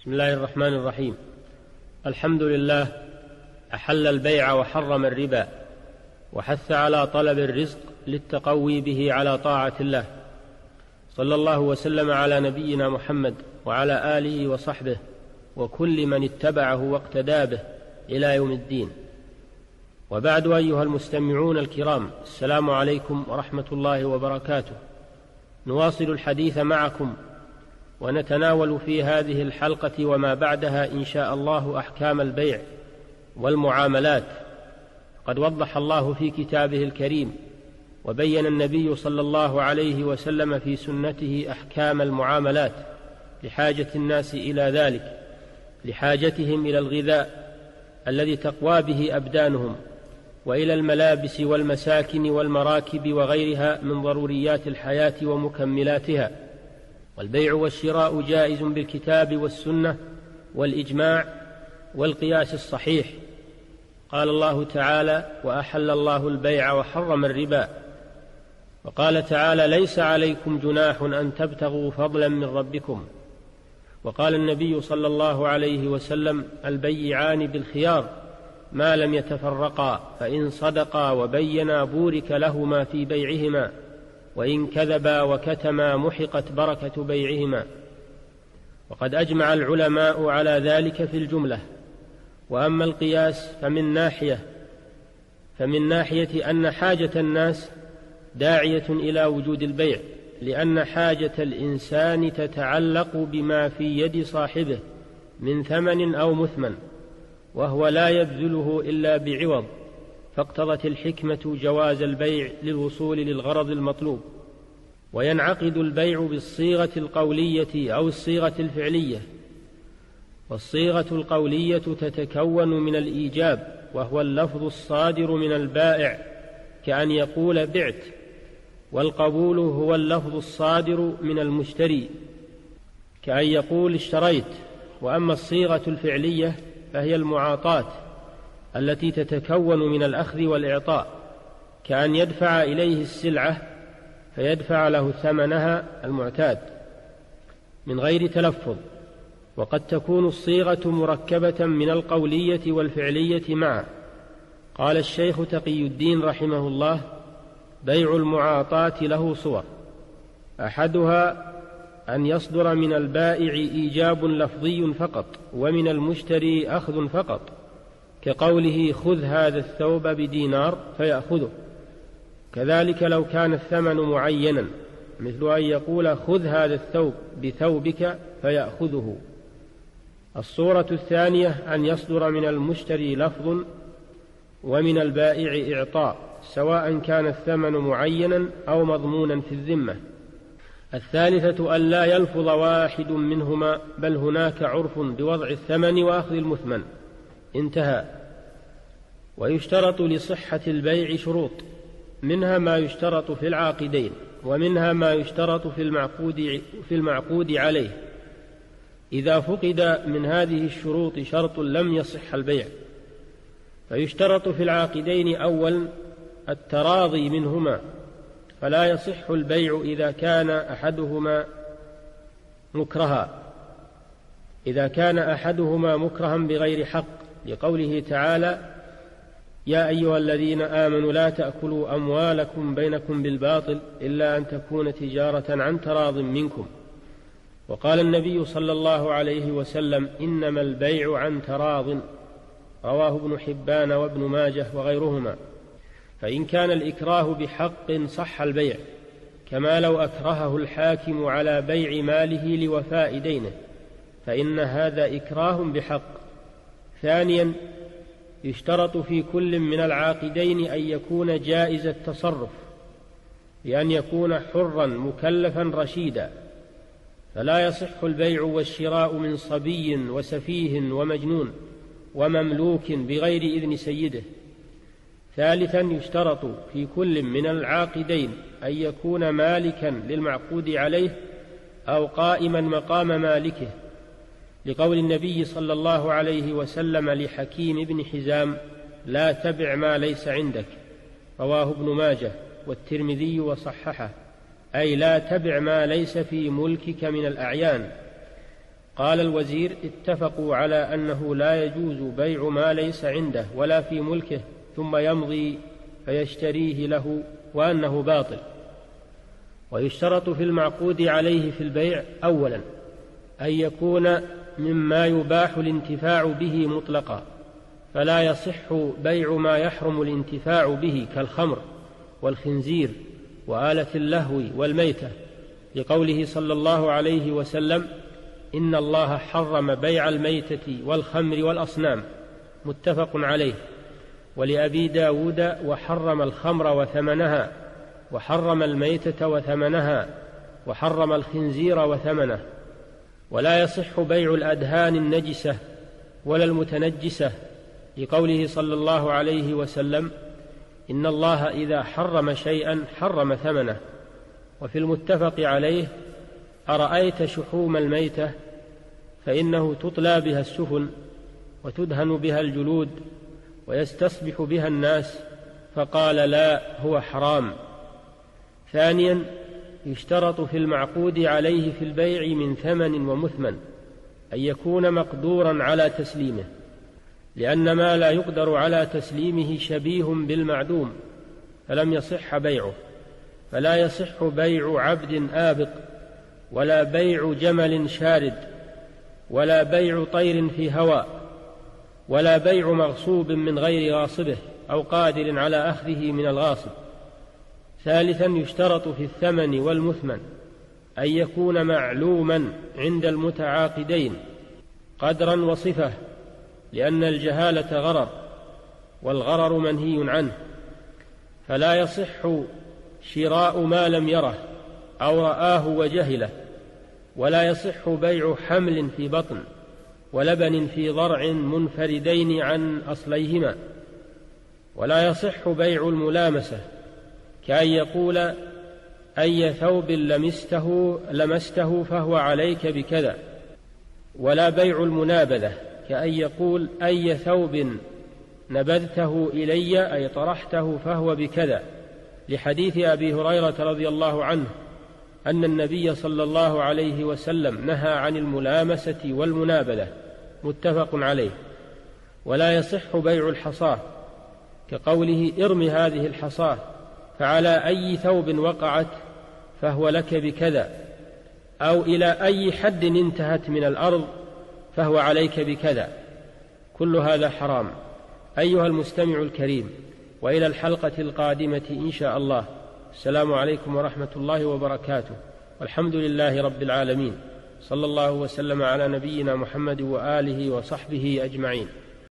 بسم الله الرحمن الرحيم. الحمد لله أحل البيع وحرم الربا، وحث على طلب الرزق للتقوي به على طاعة الله. صلى الله وسلم على نبينا محمد وعلى آله وصحبه وكل من اتبعه واقتدى به إلى يوم الدين. وبعد، أيها المستمعون الكرام، السلام عليكم ورحمة الله وبركاته. نواصل الحديث معكم ونتناول في هذه الحلقة وما بعدها إن شاء الله أحكام البيع والمعاملات. قد وضح الله في كتابه الكريم وبين النبي صلى الله عليه وسلم في سنته أحكام المعاملات لحاجة الناس إلى ذلك، لحاجتهم إلى الغذاء الذي تقوى به أبدانهم، وإلى الملابس والمساكن والمراكب وغيرها من ضروريات الحياة ومكملاتها. والبيع والشراء جائز بالكتاب والسنة والإجماع والقياس الصحيح. قال الله تعالى: وأحل الله البيع وحرم الربا. وقال تعالى: ليس عليكم جناح أن تبتغوا فضلا من ربكم. وقال النبي صلى الله عليه وسلم: البيعان بالخيار ما لم يتفرقا، فإن صدقا وبينا بورك لهما في بيعهما، وإن كذبا وكتما محقت بركة بيعهما. وقد أجمع العلماء على ذلك في الجملة. وأما القياس فمن ناحية أن حاجة الناس داعية إلى وجود البيع، لأن حاجة الإنسان تتعلق بما في يد صاحبه من ثمن أو مثمن، وهو لا يبذله إلا بعوض، فاقتضت الحكمة جواز البيع للوصول للغرض المطلوب. وينعقد البيع بالصيغة القولية أو الصيغة الفعلية. والصيغة القولية تتكون من الإيجاب، وهو اللفظ الصادر من البائع كأن يقول بعت، والقبول هو اللفظ الصادر من المشتري كأن يقول اشتريت. وأما الصيغة الفعلية فهي المعاطاة التي تتكون من الأخذ والإعطاء، كأن يدفع إليه السلعة فيدفع له ثمنها المعتاد من غير تلفظ. وقد تكون الصيغة مركبة من القولية والفعلية معا. قال الشيخ تقي الدين رحمه الله: بيع المعاطاة له صور، أحدها أن يصدر من البائع إيجاب لفظي فقط، ومن المشتري أخذ فقط، كقوله: خذ هذا الثوب بدينار فيأخذه. كذلك لو كان الثمن معينا، مثل أن يقول: خذ هذا الثوب بثوبك فيأخذه. الصورة الثانية أن يصدر من المشتري لفظ ومن البائع إعطاء، سواء كان الثمن معينا أو مضمونا في الذمة. الثالثة أن لا يلفظ واحد منهما، بل هناك عرف بوضع الثمن وأخذ المثمن. انتهى. ويشترط لصحة البيع شروط، منها ما يشترط في العاقدين، ومنها ما يشترط في المعقود عليه. إذا فقد من هذه الشروط شرط لم يصح البيع. فيشترط في العاقدين: أولا التراضي منهما، فلا يصح البيع إذا كان أحدهما مكرها بغير حق، لقوله تعالى: يا أيها الذين آمنوا لا تأكلوا أموالكم بينكم بالباطل إلا أن تكون تجارة عن تراض منكم. وقال النبي صلى الله عليه وسلم: إنما البيع عن تراض، رواه ابن حبان وابن ماجه وغيرهما. فإن كان الإكراه بحق صح البيع، كما لو أكرهه الحاكم على بيع ماله لوفاء دينه، فإن هذا إكراه بحق. ثانيا يشترط في كل من العاقدين أن يكون جائز التصرف، بأن يكون حرا مكلفا رشيدا، فلا يصح البيع والشراء من صبي وسفيه ومجنون ومملوك بغير إذن سيده. ثالثا يشترط في كل من العاقدين أن يكون مالكا للمعقود عليه أو قائما مقام مالكه، لقول النبي صلى الله عليه وسلم لحكيم بن حزام: لا تبع ما ليس عندك، رواه ابن ماجه والترمذي وصححه، أي لا تبع ما ليس في ملكك من الأعيان. قال الوزير: اتفقوا على أنه لا يجوز بيع ما ليس عنده ولا في ملكه ثم يمضي فيشتريه له، وأنه باطل. ويشترط في المعقود عليه في البيع أولا أن يكون مما يباح الانتفاع به مطلقا، فلا يصح بيع ما يحرم الانتفاع به كالخمر والخنزير وآلة اللهو والميتة، لقوله صلى الله عليه وسلم: إن الله حرم بيع الميتة والخمر والأصنام، متفق عليه. ولأبي داود: وحرم الخمر وثمنها، وحرم الميتة وثمنها، وحرم الخنزير وثمنه. ولا يصح بيع الأدهان النجسة ولا المتنجسة، لقوله صلى الله عليه وسلم: إن الله إذا حرم شيئا حرم ثمنه. وفي المتفق عليه: أرأيت شحوم الميتة فإنه تطلى بها السفن وتدهن بها الجلود ويستصبح بها الناس، فقال: لا، هو حرام. ثانيا، يشترط في المعقود عليه في البيع من ثمن ومثمن أن يكون مقدورا على تسليمه، لأن ما لا يقدر على تسليمه شبيه بالمعدوم فلم يصح بيعه. فلا يصح بيع عبد آبق، ولا بيع جمل شارد، ولا بيع طير في هواء، ولا بيع مغصوب من غير غاصبه أو قادر على أخذه من الغاصب. ثالثا، يشترط في الثمن والمثمن أن يكون معلوما عند المتعاقدين قدرا وصفة، لأن الجهالة غرر، والغرر منهي عنه. فلا يصح شراء ما لم يره أو رآه وجهله، ولا يصح بيع حمل في بطن ولبن في ضرع منفردين عن أصليهما. ولا يصح بيع الملامسة، كأن يقول: أي ثوب لمسته فهو عليك بكذا. ولا بيع المنابذة، كأن يقول: أي ثوب نبذته إلي أي طرحته فهو بكذا، لحديث أبي هريرة رضي الله عنه أن النبي صلى الله عليه وسلم نهى عن الملامسة والمنابذة، متفق عليه. ولا يصح بيع الحصاة، كقوله: ارم هذه الحصاة، فعلى أي ثوب وقعت فهو لك بكذا، أو إلى أي حد انتهت من الأرض فهو عليك بكذا. كل هذا حرام. أيها المستمع الكريم، وإلى الحلقة القادمة إن شاء الله. السلام عليكم ورحمة الله وبركاته، والحمد لله رب العالمين، صلى الله وسلم على نبينا محمد وآله وصحبه أجمعين.